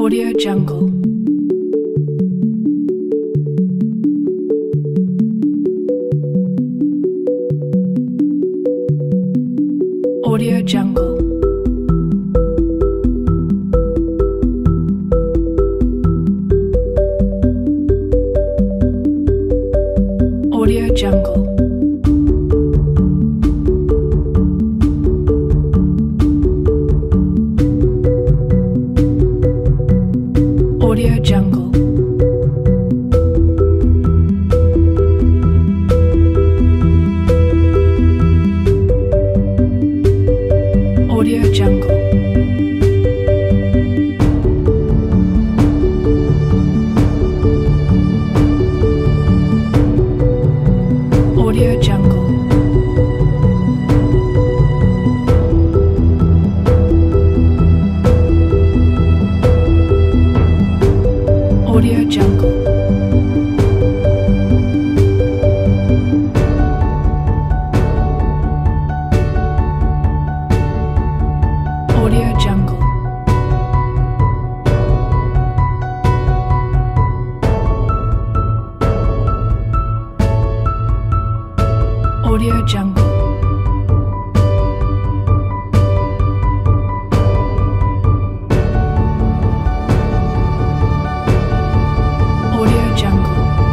Audio Jungle. Audio Jungle. Audio Jungle. Audio Jungle. Audio Jungle. Audio Jungle. Audio Jungle. Audio Jungle. Audio Jungle. Audio Jungle.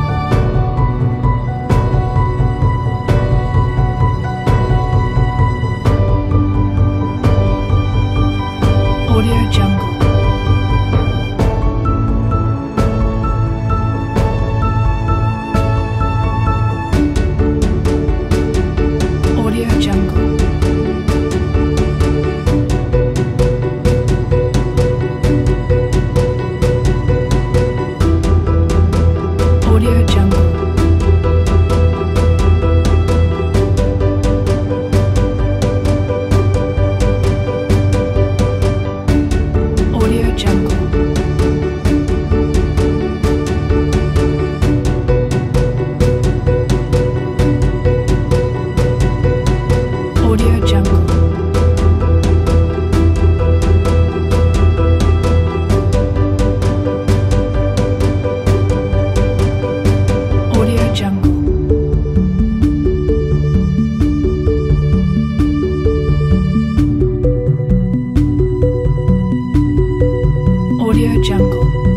Audio Jungle. Audio Jungle. Audio Jungle. Audio Jungle. Audio Jungle. Audio Jungle. Audio Jungle.